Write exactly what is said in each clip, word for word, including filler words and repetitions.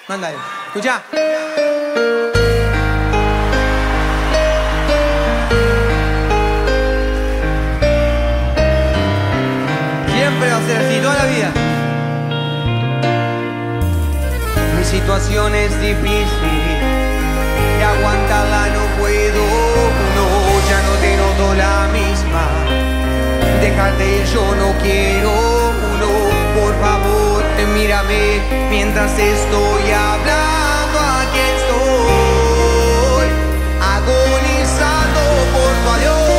Mándale. Escuchá. Siempre va a ser así, toda la vida. Mi situación es difícil y aguantarla no puedo. No, ya no te noto la misma. Dejarte yo no quiero. No, por favor, mírame mientras estoy hablando. Aquí estoy, agonizando por tu adiós.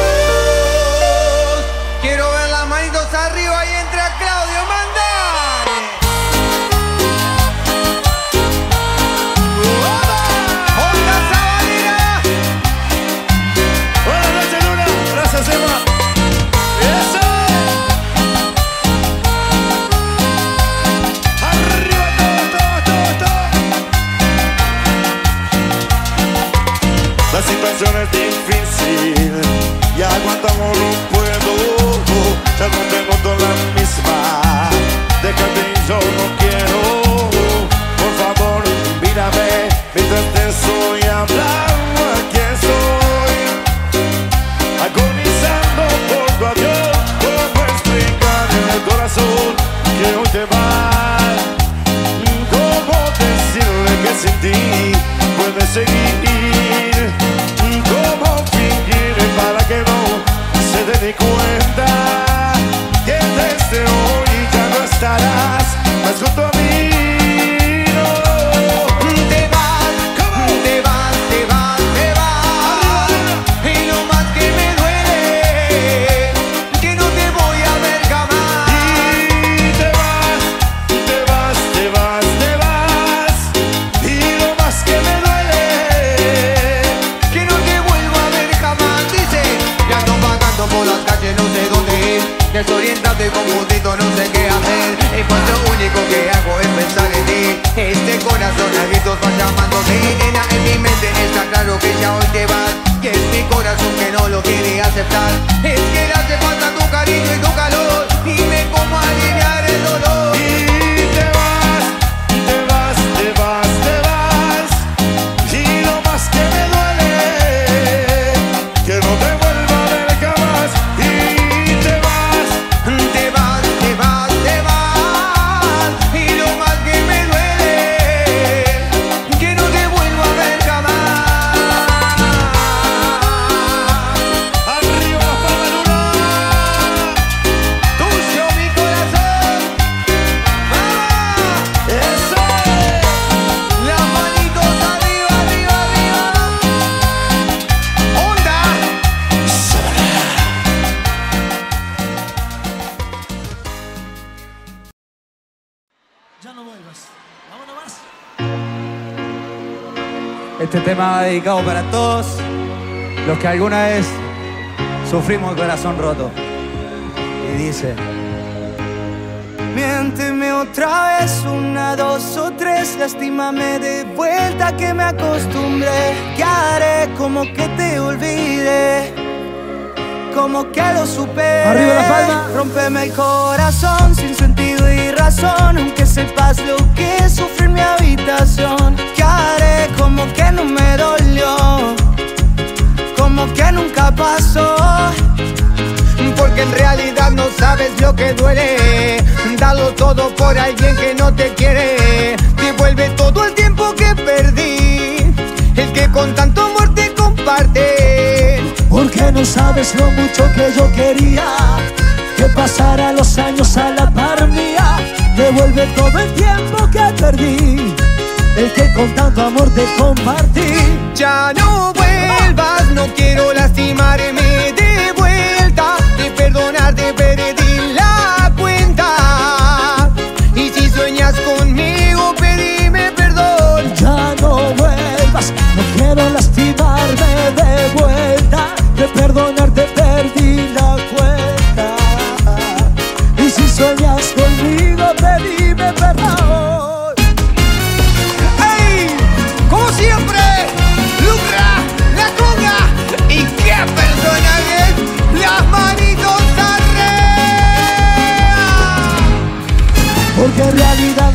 Quiero ver las manitos arriba y entra Claudio, mandale. ¡Onda Sabanera! Buenas noches, Luna. Gracias, Emma. ¡Eso! ¡Arriba todo, todo, todo, todo! La situación es difícil y aguantamos no puedo. Ya no te noto la misma. Déjate, yo no quiero. Por favor, mírame mientras te estoy hablando. Aquí estoy, agonizando por tu adiós. ¿Cómo explicar en el corazón que hoy te vas? ¿Cómo decirle que sin ti puedes seguir? ¿Cómo fingir para que no se dé ni cuenta que desde hoy ya no estarás más junto a mí? Te vas, te vas, te vas, te vas. Y lo más que me duele, que no te voy a ver jamás. Y te vas, te vas, te vas, te vas. Y lo más que me duele, Que no te vuelvo a ver jamás. Dice, ya ando vagando por las calles, no sé dónde ir. Desorientado y confundido, no sé qué hacer. Y pues lo único que hago es pensar en ti. Este corazón a gritos va llamándote. Nena, en mi mente está claro que ya hoy te vas. Y es mi corazón que no lo quiere aceptar. Es que le hace falta tu cariño y tu calor. Dime cómo aliviar el dolor. y te vas, te vas, te vas, te vas. Y lo más que me duele, que no te vuelva a ver jamás. Y te vas, Te vas, te vas, te vas. Y lo más que me duele, que no te vuelvo a ver jamás. arriba las palmas, Luna. Tuyo mi corazón. ¡Vamos! Eso es. Las manitos arriba, arriba, arriba. ¡Onda! Ya no vuelvas. Vámonos más. Este tema va dedicado para todos los que alguna vez sufrimos el corazón roto. Y dice: miénteme otra vez, una, dos o tres. Lastímame de vuelta que me acostumbré. Que haré como que te olvide, como que lo supere. Arriba la palma. Rómpeme el corazón sin sentido y razón, aunque sepas lo que es sufrir mi habitación. Que haré como que no me dolió, como que nunca pasó. Porque en realidad no sabes lo que duele. Darlo todo por alguien que no te quiere. Devuelve todo el tiempo que perdí, el que con tanto amor te comparte. Porque no sabes lo mucho que yo quería que pasara los años a la par mía. Devuelve todo el tiempo que perdí, el que con tanto amor te compartí. Ya no vuelvas, no quiero lastimarme de vuelta. De perdonarte perdí la cuenta. Y si sueñas conmigo, pedime perdón. Ya no vuelvas, no quiero lastimarme de vuelta. De perdonarte perdí la cuenta. Y si sueñas conmigo, pedime perdón. ¡Ey! Como siempre, Lucra, la conga. ¿Y qué personajes? Las manitos arriba. Porque en realidad no sabes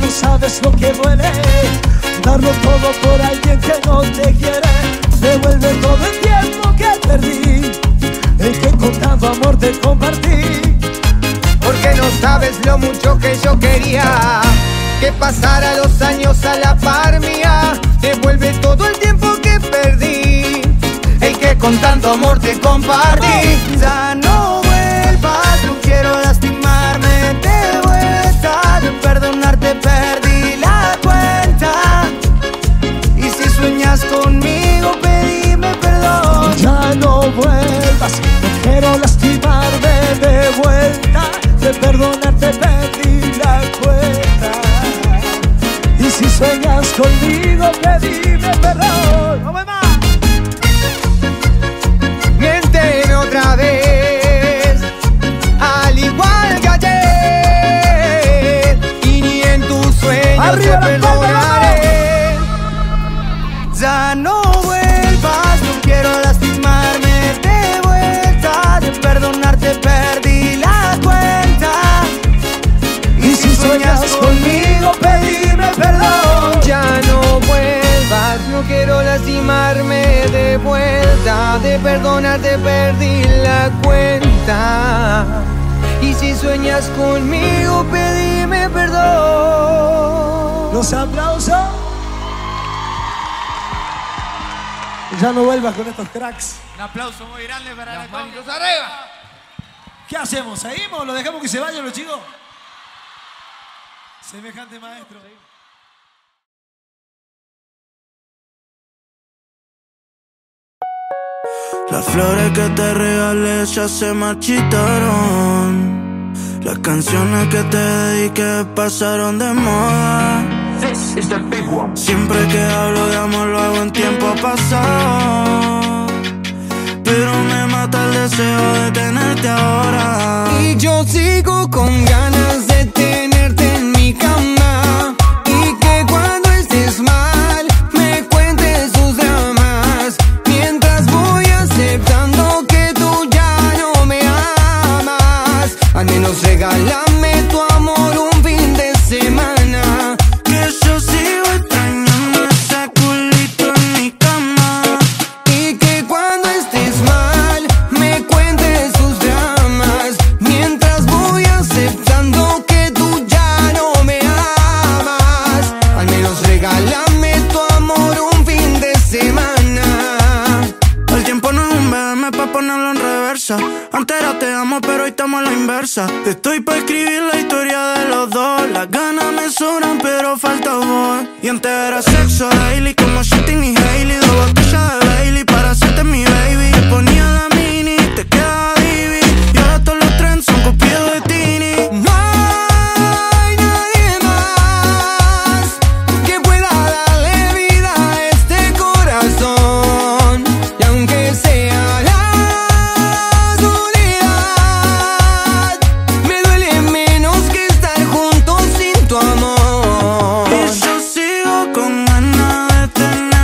sabes lo que duele. Darlo todo por alguien que no te quiere. Devuelve todo el tiempo que perdí, el que con tanto amor te compartí. Porque no sabes lo mucho que yo quería que pasara los años a la par mía. Devuelve todo el tiempo que perdí, el que con tanto amor te compartí. Ya no vuelvas, no quiero lastimarme de vuelta. De perdonarte perdí la cuenta. Y si sueñas conmigo, pedime perdón. Ya no vuelvas, no quiero lastimarme de vuelta. De perdonarte perdí la cuenta. Y si sueñas conmigo, pedime perdón. ¡No me más! Miénteme otra vez, al igual que ayer, y ni en tus sueños ¡Arriba te la palma, perdonaré. Ya no vuelvas, no quiero lastimarme de vuelta. De perdonarte perdí la cuenta. Y si sueñas conmigo, pedime perdón. Ya no vuelvas, no quiero lastimarme de vuelta. De perdonarte perdí la cuenta. Y si sueñas conmigo, pedime perdón. Los aplausos. Ya no vuelvas con estos cracks. Un aplauso muy grande para la conga. arriba. ¿Qué hacemos? ¿Seguimos? ¿Lo dejamos que se vayan los chicos? Semejante maestro. Las flores que te regalé ya se marchitaron. Las canciones que te dediqué pasaron de moda. Siempre que hablo de amor lo hago en tiempo pasado, pero me mata el deseo de tenerte ahora. Y yo sigo con ganas de tenerte en mi cama, y que cuando estés mal me cuentes tus dramas, mientras voy aceptando que tú ya no me amas. Al menos regálame tu amor un fin de semana, Que yo sigo extrañando ese culito en mi cama. y que cuando estés mal me cuentes tus dramas, mientras voy aceptando que tú ya no me amas. Al menos regálame tu amor un fin de semana. El tiempo no es un B M pa' ponerlo en reversa. Antes era te amo, pero hoy estamos a la inversa. Estoy pa' escribir la historia de los dos. Las ganas me sobran, pero falta vos. Y antes era sexo daily, como Shitting y Hailey. Dos botellas de Bailey para hacerte mi baby. Te ponía la mini, te quedaba divi. Y ahora todos los trends son copiados de Tini. No hay nadie más que pueda darle vida a este corazón, y aunque sea la soledad, me duele menos que estar juntos sin tu amor. Y yo sigo con ganas de tener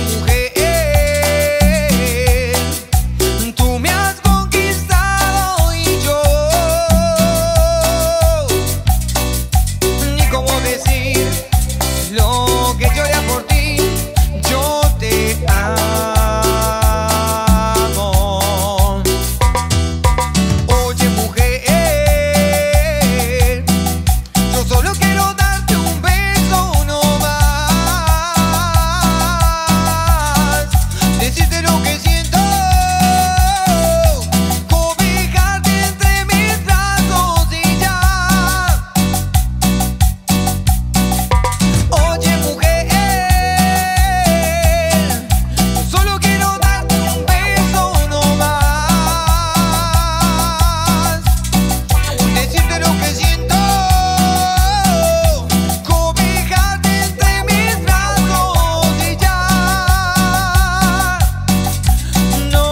mujer, tú me has conquistado y yo ni cómo decir lo que yo haría por ti. Yo te amo. Oye mujer, yo solo quiero darte un beso no más, decirte lo que siento, cobijarte entre mis brazos y ya. Oye mujer, yo solo quiero darte un beso no más, decirte lo que siento, cobijarte entre mis brazos y ya. No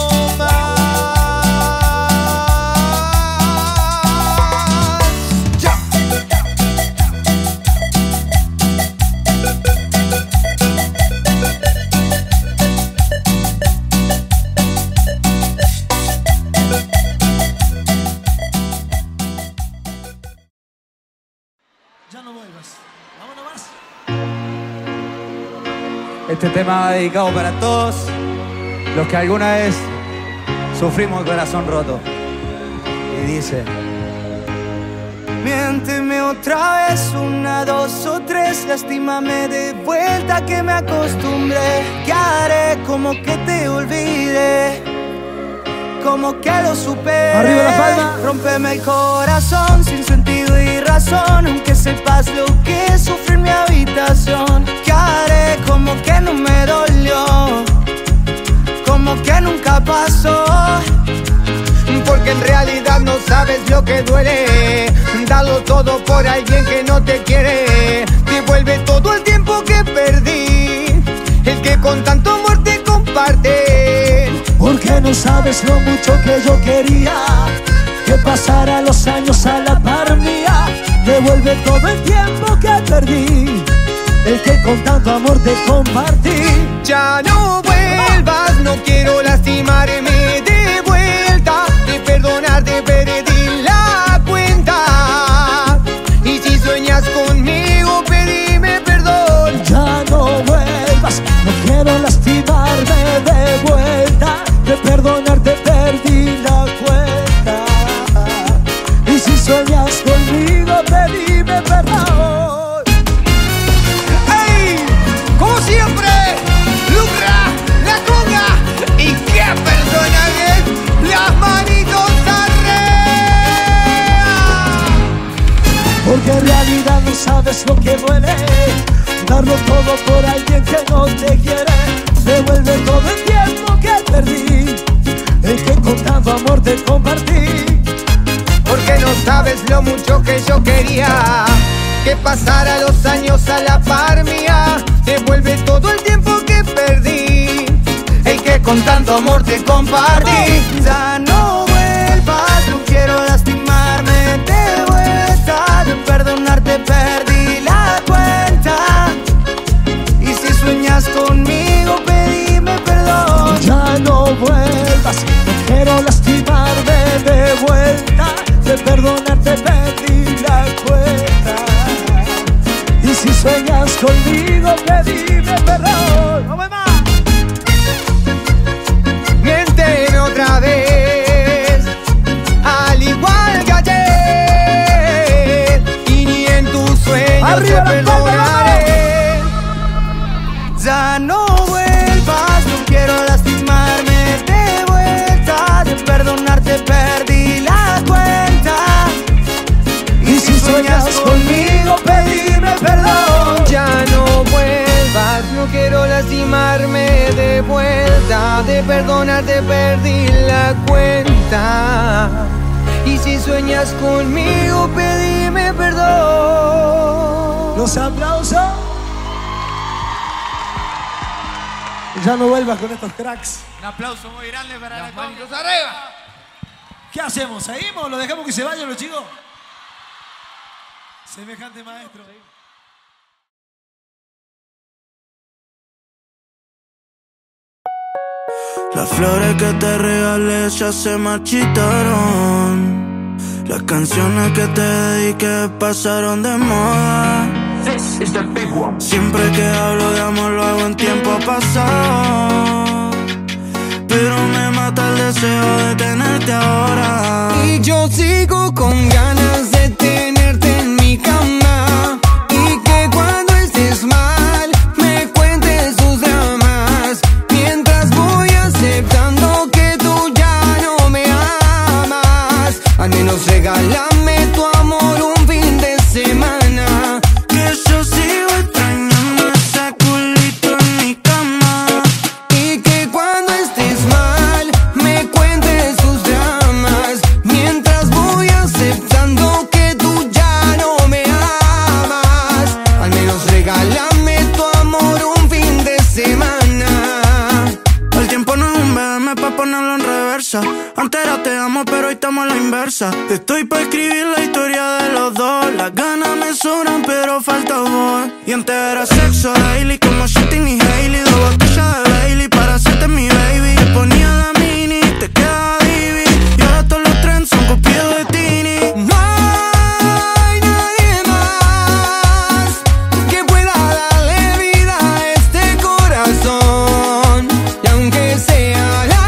más. Ya. Ya no vuelvas. Vámonos más. Este tema va dedicado para todos los que alguna vez sufrimos el corazón roto. Y dice: Miénteme otra vez, una, dos o tres, lastímame de vuelta que me acostumbré. ¿Qué haré? Como que te olvide, como que lo supere. Arriba la palma. Rómpeme el corazón sin sentido y razón, aunque sepas lo que es sufrir mi habitación. ¿Qué haré? Como que no me dolió, como que nunca pasó. Porque en realidad no sabes lo que duele, darlo todo por alguien que no te quiere. Devuelve todo el tiempo que perdí, el que con tanto amor te comparte. Porque no sabes lo mucho que yo quería que pasara los años a la par mía. Devuelve todo el tiempo que perdí, el que con tanto amor te compartí. Ya no vuelvas, no quiero lastimarme de vuelta. De perdonarte perdí la cuenta, y si sueñas conmigo pedime perdón. Ya no vuelvas, no quiero lastimarme de vuelta. De perdonarte perdí la cuenta, y si sueñas conmigo pedime perdón. ¡Ey! Como siempre, Lucra, la conga y qué personajes, las manitos arriba. Porque en realidad no sabes lo que duele, darlo todo por alguien que no te quiere. Devuelve todo el tiempo que perdí, el que con tanto amor te compartí. Porque no sabes lo mucho que yo quería que pasara los años a la par mía. Devuelve todo el tiempo que perdí, el que con tanto amor te compartí. Ya no vuelvas, no quiero lastimarme de vuelta. De perdonarte perdí la cuenta, y si sueñas conmigo pedime perdón. Ya no vuelvas, no quiero lastimarme de vuelta. De perdonarte perdí la cuenta, y si sueñas conmigo pedime perdón. ¡Vamos más! Miénteme otra vez, al igual que ayer, y ni en tus sueños ¡Arriba te la palma, perdonaré. Ya no vuelvas, no quiero lastimarme de vuelta. De perdonarte perdí la cuenta, Y si sueñas conmigo pedime perdón. Ya no vuelvas, no quiero lastimarme de vuelta. De perdonarte perdí la cuenta, y si sueñas conmigo pedime perdón. Los aplausos. Ya no vuelvas con estos cracks. Un aplauso muy grande para la conga. ¿Qué hacemos? ¿Seguimos? ¿Lo dejamos que se vayan los chicos? Semejante maestro. Las flores que te regalé ya se marchitaron. Las canciones que te dediqué pasaron de moda. Siempre que hablo de amor lo hago en tiempo pasado, pero me mata el deseo de tenerte ahora. Y yo sigo con ganas de tenerte en mi cama, y que cuando estés mal me cuentes tus dramas, mientras voy aceptando que tú ya no me amas. Al menos regálame tu amor un fin de semana, que yo sigo extrañando ese culito en mi cama. y que cuando estés mal me cuentes tus dramas, mientras voy aceptando que tú ya no me amas. Al menos regálame tu amor un fin de semana. El tiempo no es un B M pa' ponerlo en reversa. Antes era te amo, pero hoy estamos a la inversa. Estoy pa' escribir la historia de los dos. Las ganas me sobran, pero falta amor. Y antes era sexo daily, como Shitting y Hailey. Dos botellas de Bailey para hacerte mi baby. Te ponía la mini, te quedaba divi, y ahora todos los trends son copiados de Tini. No hay nadie más que pueda darle vida a este corazón, y aunque sea la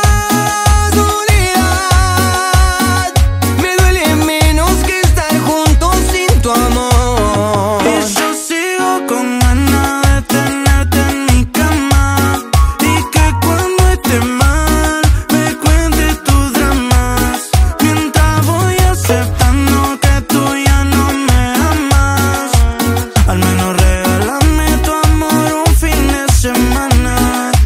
soledad, me duele menos que estar juntos sin tu amor. Y yo sigo con ganas de tenerte en mi cama, y que cuando esté mal me cuentes tus dramas, mientras voy aceptando que tú ya no me amas. Al menos regálame tu amor un fin de semana.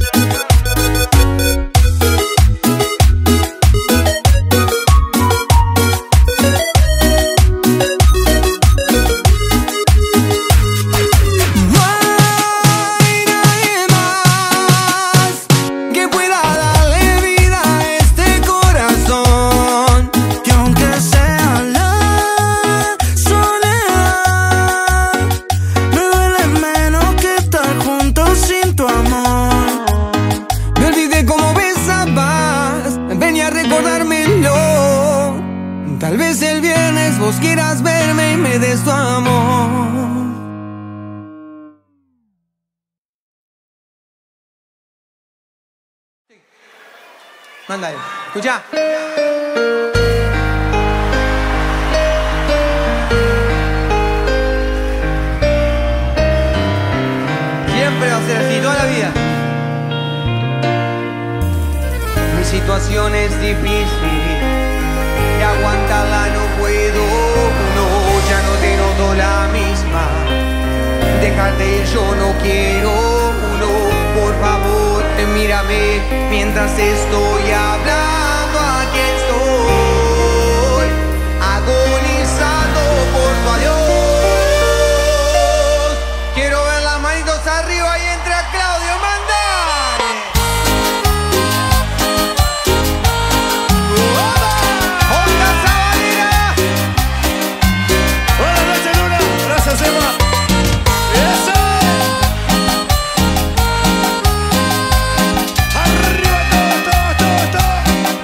No hay nadie más que pueda darle vida a este corazón, Que aunque sea la soledad, me duele menos que estar juntos sin tu amor. me olvidé cómo besabas, venía a recordármelo. Tal vez el viernes vos quieras verme y me des tu amor. Mándale, escucha. Siempre va a ser así, toda la vida. Mi situación es difícil y aguantarla no puedo. No, ya no te noto la misma. Dejarte ir yo no quiero. No, por favor, mírame mientras estoy hablando. Aquí estoy agonizando por tu adiós. Quiero ver las manitos arriba y entre a Claudio, mandale. ¡Onda Sabanera! Buenas noches, Luna. Gracias, Emma. ¡Eso! ¡Arriba todos, todos, todos,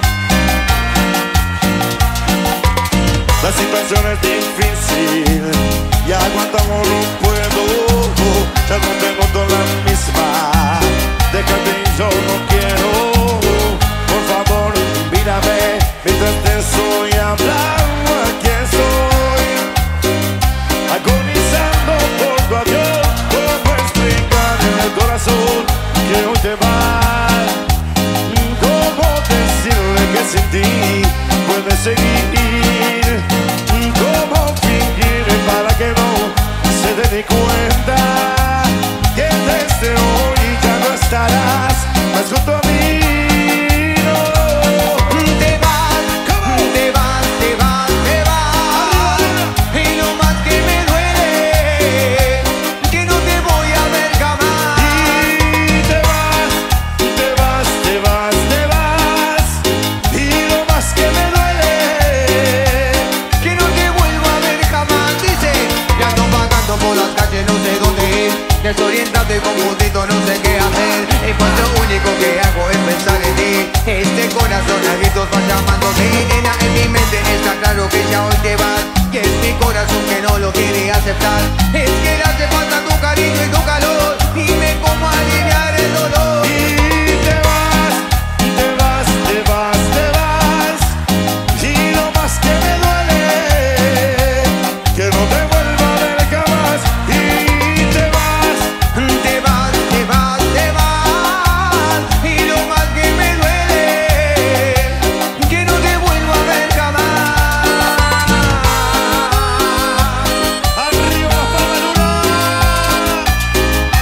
todos! La situación es difícil, ya aguantamos, no puedo, ya no te noto la misma. Déjate y yo no quiero, por favor, mírame mientras te estoy hablando. Aquí estoy agonizando por tu adiós. ¿Cómo explicar en el corazón que hoy te vas? ¿Cómo decirle que sin ti puedes seguir? ¿Cómo fingir para que no se dé ni cuenta que desde hoy ya no estarás más junto a mí? No. Te vas, te vas, te vas, te vas. Y lo más que me duele, que no te voy a ver jamás. Y te vas, te vas, te vas, te vas. Y lo más que me duele Este corazón a gritos va llamándote, nena, en mi mente está claro que ya hoy te vas. Y es mi corazón que no lo quiere aceptar. Es que le hace falta tu cariño y tu calor. Dime cómo aliviar el dolor. Y te vas, te vas, te vas, te vas. Y lo más que me duele, que no te vuelva a ver jamás. Y te vas, Te vas, te vas, te vas. Y lo más que me duele, que no te vuelvo a ver jamás. arriba la palma luna.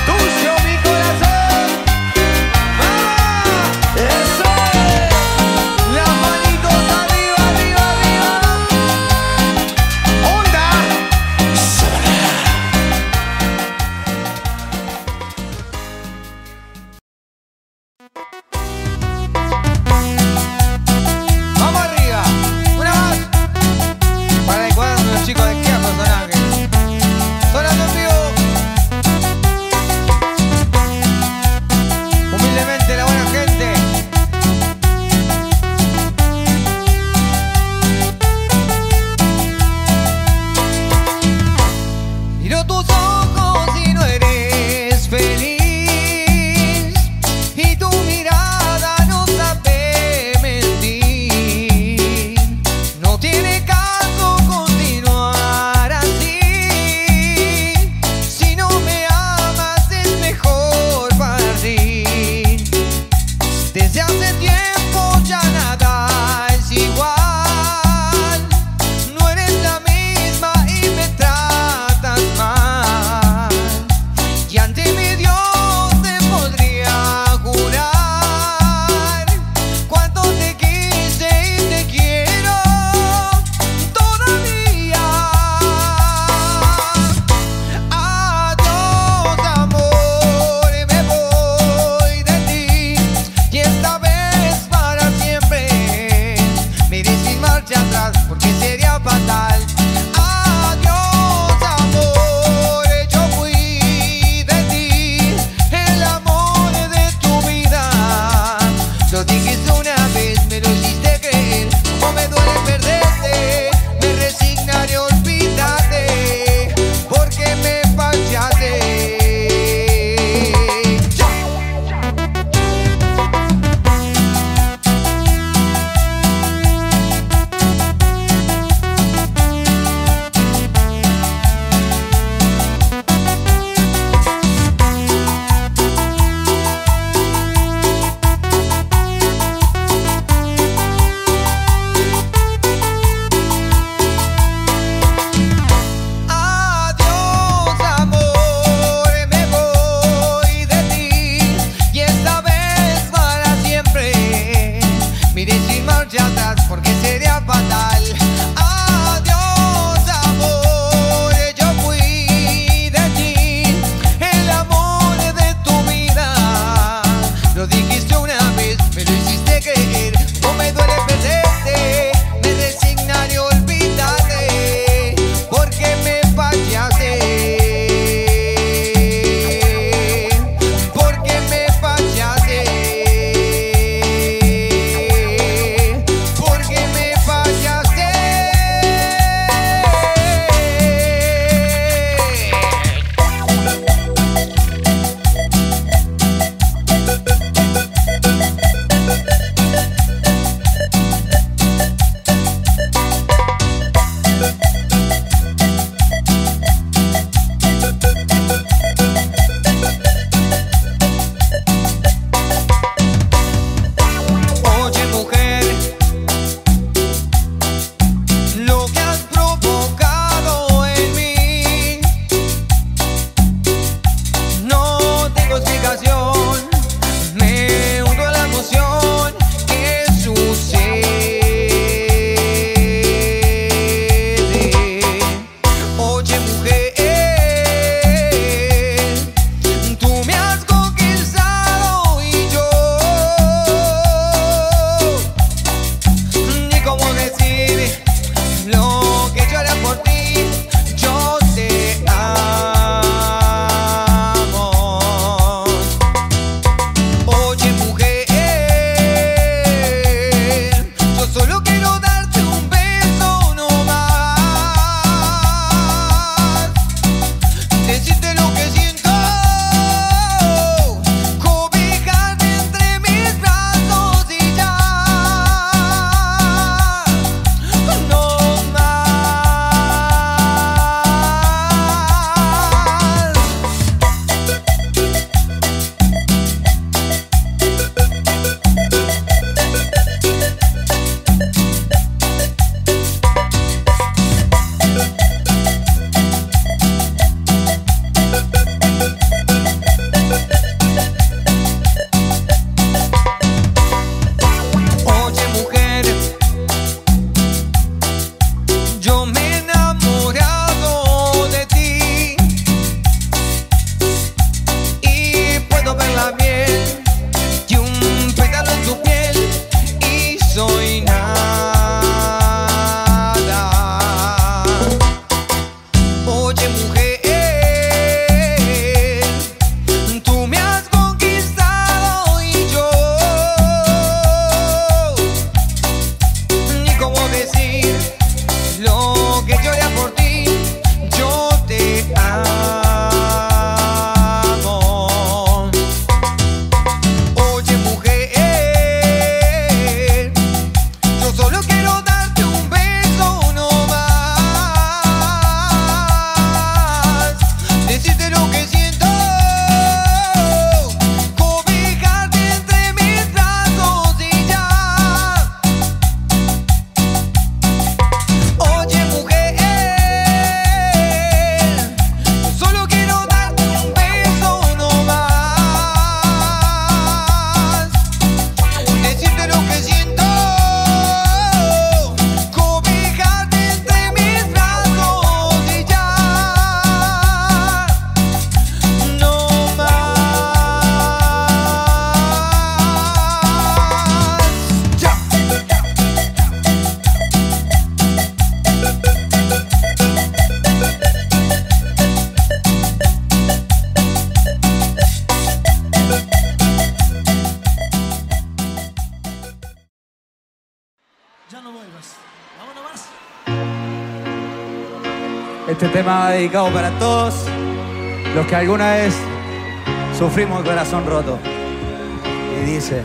no vuelvas. Vámonos más. Este tema va dedicado para todos los que alguna vez sufrimos el corazón roto. Y dice: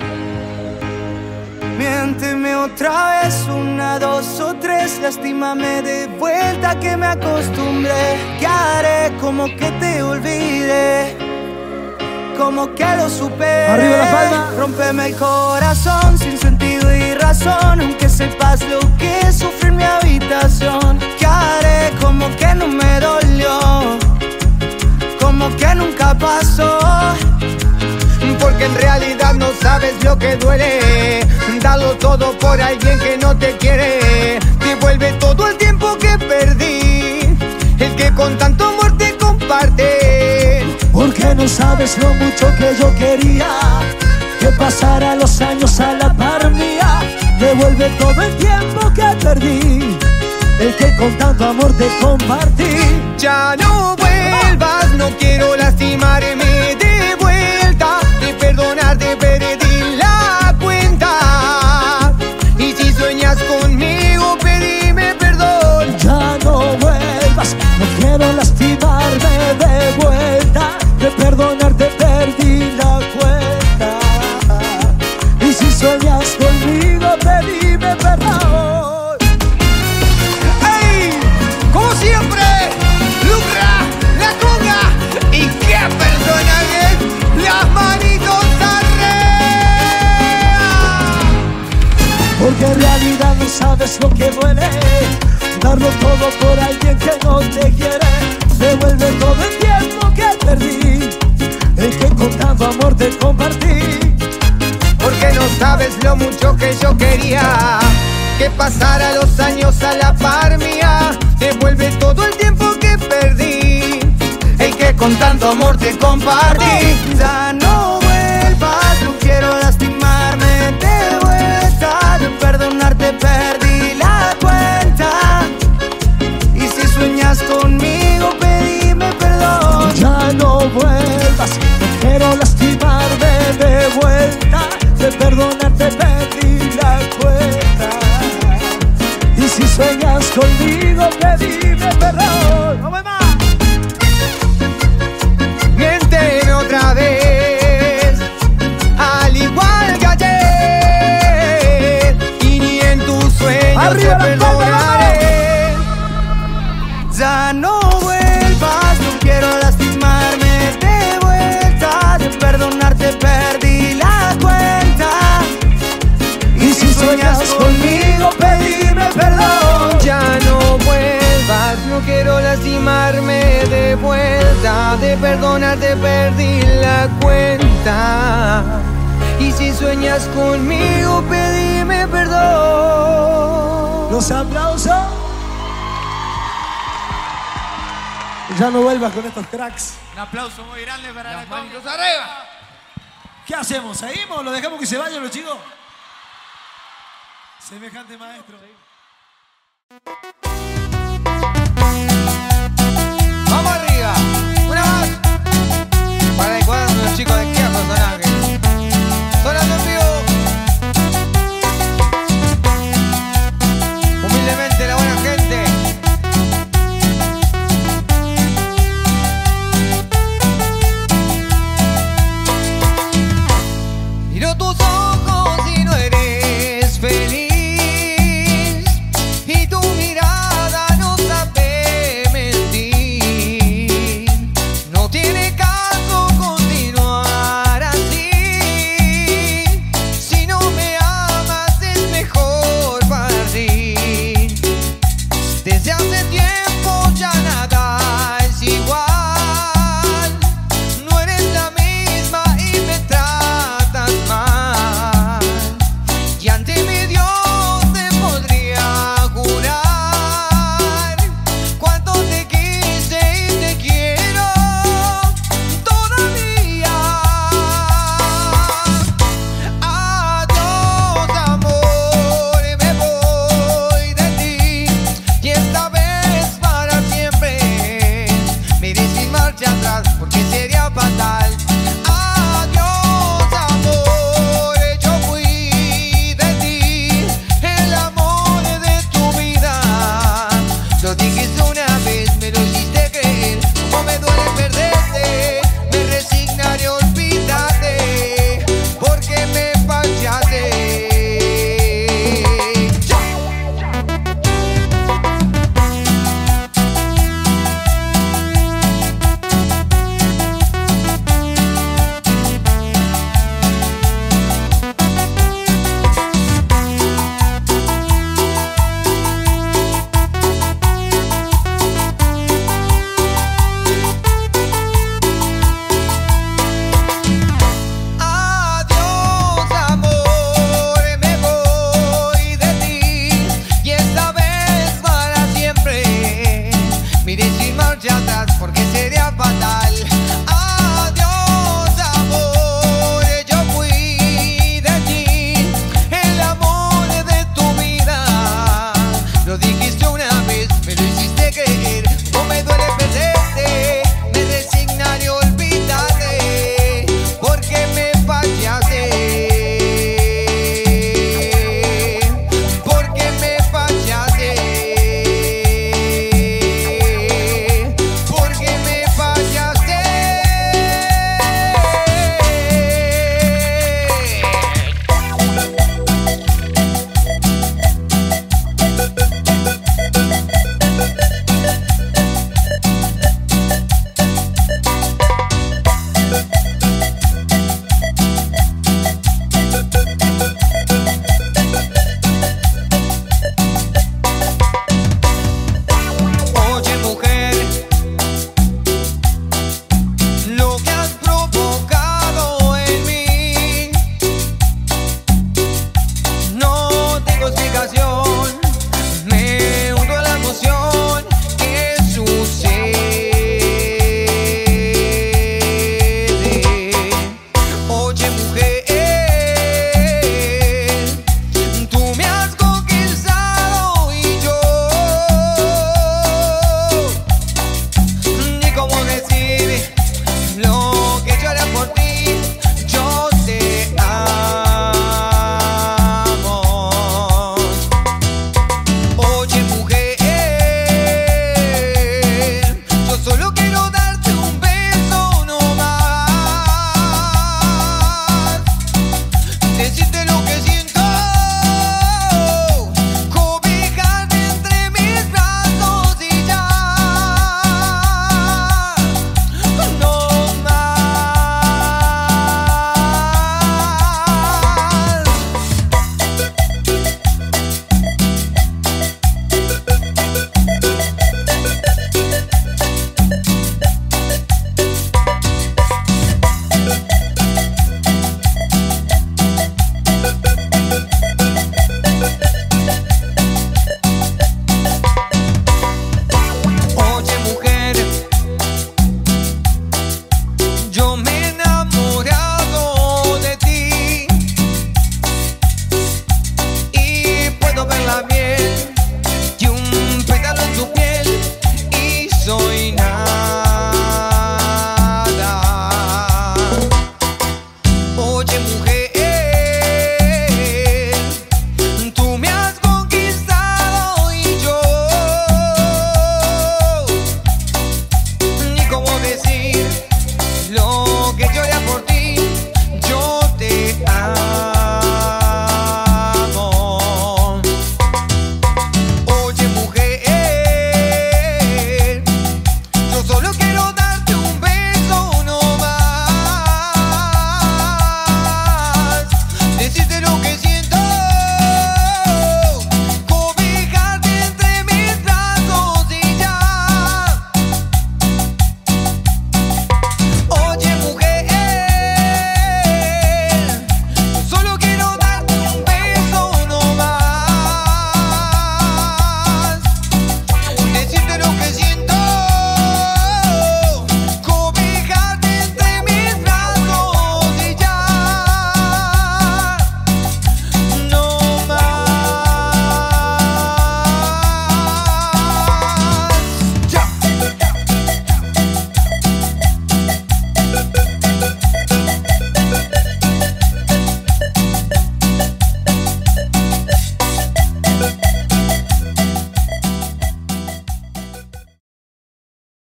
miénteme otra vez, una, dos o tres, lastímame de vuelta que me acostumbré. ¿Qué haré? Como que te olvide, como que lo supere. Arriba la palma. Rómpeme el corazón sin sentido y razón, aunque sepas lo que sufrí en mi habitación. ¿Qué haré? Como que no me dolió, como que nunca pasó. Porque en realidad no sabes lo que duele, darlo todo por alguien que no te quiere. Devuelve todo el tiempo que perdí, el que con tanto amor te comparte. Porque no sabes lo mucho que yo quería que pasara los años a la par mía. Devuelve todo el tiempo que perdí, el que con tanto amor te compartí. Ya no vuelvas, no quiero lastimarme de vuelta. De perdonarte perdí la cuenta. Y si sueñas conmigo, pedime perdón. Ya no vuelvas, no quiero lastimarme de vuelta. De perdonarte perdí la cuenta. Y si sueñas conmigo, pedime perdón. ¡Ey! Como siempre, Lucra, la conga. ¿Y qué personajes? Las manitos arriba. Porque en realidad no sabes lo que duele, darlo todo por alguien que no te quiere. Devuelve todo el tiempo que perdí, el que con tanto amor te compartí. Porque no sabes lo mucho que yo quería que pasara los años a la par mía. Devuelve todo el tiempo que perdí, el que con tanto amor te compartí. Ya no vuelvas, no quiero lastimarme de vuelta. De perdonarte perdí la cuenta. Y si sueñas conmigo, pedime perdón. Ya no vuelvas, no quiero lastimarme de vuelta. De perdonarte perdí la cuenta. Y si sueñas conmigo, pedime perdón. ¡Vamos más! Miénteme otra vez, al igual que ayer, y ni en tus sueños ¡Arriba te la palma, perdonaré. Ya no vuelvas, no quiero lastimarme de vuelta. De perdonarte perdí la cuenta. Y si sueñas conmigo, pedime perdón. Ya no vuelvas, no quiero lastimarme de vuelta. De perdonarte perdí la cuenta. Y si sueñas conmigo, pedime perdón. Los aplausos. Ya no vuelvas con estos cracks. Un aplauso muy grande para la conga. ¿Qué hacemos? ¿Seguimos? ¿Lo dejamos que se vayan los chicos? Semejante maestro.